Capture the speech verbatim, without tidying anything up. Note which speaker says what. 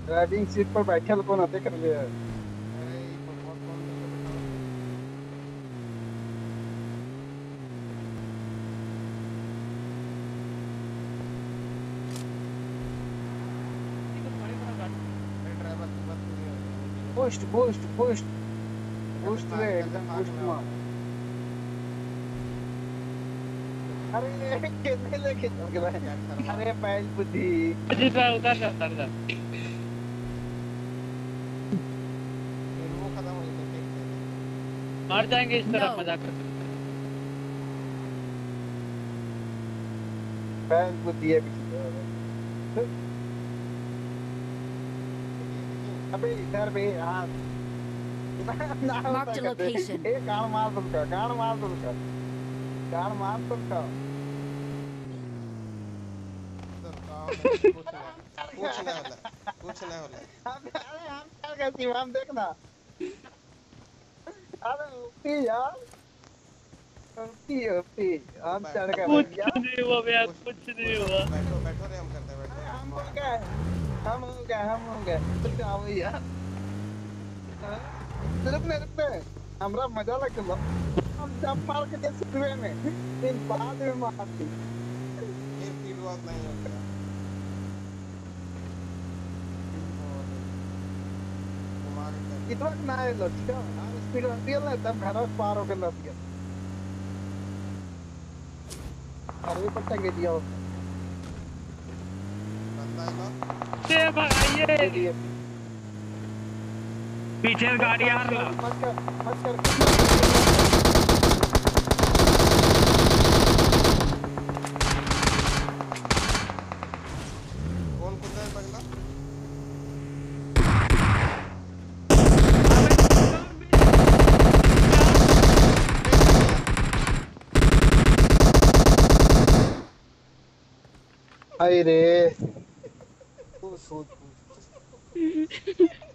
Speaker 1: Driving seat पर बैठल कौन होते कर ले।
Speaker 2: अरे ये बहुत कौन करके बैठा हुआ है। अरे ड्राइवर की बात नहीं हो रही है, मुझे लगा
Speaker 1: बूस्ट बूस्ट बूस्ट
Speaker 2: कैसे
Speaker 1: बूस्ट
Speaker 2: भाग
Speaker 1: ले
Speaker 2: कैसे
Speaker 1: एकदम बूस्ट
Speaker 2: भाग रहा
Speaker 1: मार।
Speaker 2: होगा।
Speaker 1: अरे ये कितने लेके चल गया
Speaker 2: क्या
Speaker 1: है?
Speaker 2: शर्मा
Speaker 1: अरे बैल बुद्धि।
Speaker 3: जी पे उतर जा उतर जा।
Speaker 2: फिर वो खत्म हो जाते फेंक देते।
Speaker 3: मर जाएंगे इस तरफ
Speaker 4: No.
Speaker 3: मजाक करते।
Speaker 1: बैल बुद्धि है पीछे। अबे इधर भी हाँ ना ना
Speaker 4: Marked
Speaker 1: होता
Speaker 4: a
Speaker 1: करते।
Speaker 4: location.
Speaker 1: ए गान मार तुमका गान मार तुमका गान मार तुमका।
Speaker 2: तो काम है कुछ ना कुछ ना होला कुछ ना होला।
Speaker 1: हम अरे हम चल गए थी हम देखना। अरे ओपी यार ओपी ओपी हम
Speaker 2: बै-
Speaker 1: चढ़ गए
Speaker 3: कुछ
Speaker 1: भैया।
Speaker 3: नहीं हुआ भैया
Speaker 2: कुछ
Speaker 3: कुछ नहीं
Speaker 2: कुछ
Speaker 3: हुआ।
Speaker 2: बैठो बैठो रे हम करते हैं
Speaker 1: अरे
Speaker 2: बैठो
Speaker 1: हम हो
Speaker 2: मौका
Speaker 1: गए हम हो गए हम हो गए कुछ आओ भैया। हाँ? रुकने रुकने हमरा मजा लग गया। हम जब मार के जैसे हुए में फिर बाद में मारती।
Speaker 2: फिर फीड वॉक नहीं हो गया। और घुमा के कर
Speaker 1: कितना ना है लो ठीक है हम स्पीड में दिया ना तब घर में पार होकर लग गया। अरे पट्टा के दिया
Speaker 2: बंदा है ना
Speaker 3: ये भगाइए
Speaker 1: दे दिए।
Speaker 3: पीछे से गाड़ी आ रही है।
Speaker 1: मत कर मत कर
Speaker 2: कौन कुत्ता है पगला।
Speaker 1: हाय रे। पूछ पूछ पूछ